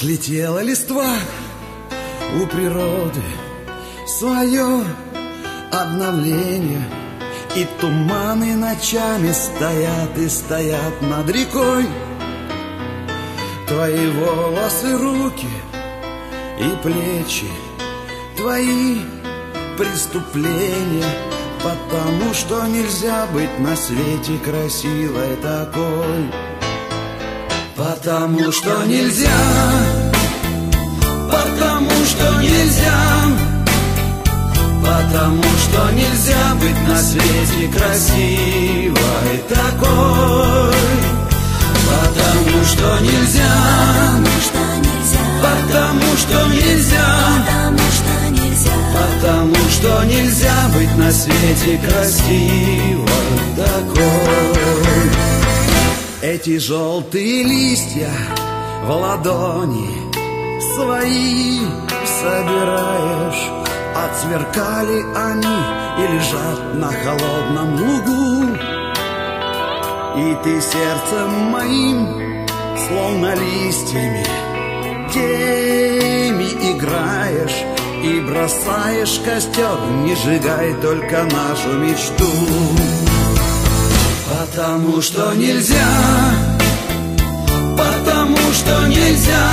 Отлетела листва у природы, свое обновление. И туманы ночами стоят и стоят над рекой. Твои волосы, руки и плечи, твои преступления. Потому что нельзя быть на свете красивой такой. Потому что нельзя, потому что нельзя, потому что нельзя быть на свете красивой такой. Потому что нельзя, потому что нельзя, потому что нельзя быть на свете красивой такой. Эти желтые листья в ладони свои собираешь. Отсверкали они и лежат на холодном лугу. И ты сердцем моим, словно листьями, теми играешь. И бросаешь костер, не сжигай только нашу мечту. Потому что нельзя, потому что нельзя,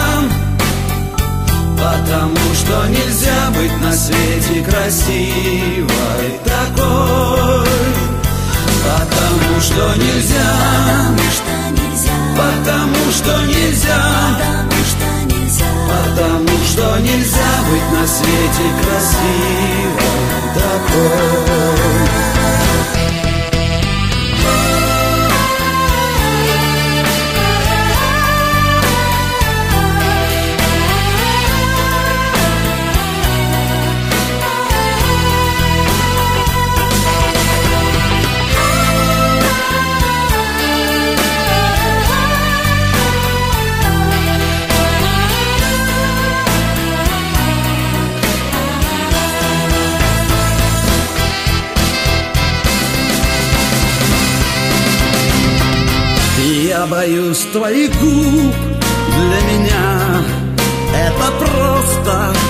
потому что нельзя быть на свете красивой такой. Потому что нельзя, потому что нельзя, потому что нельзя быть на свете красивой такой. Я боюсь твоих губ, для меня это просто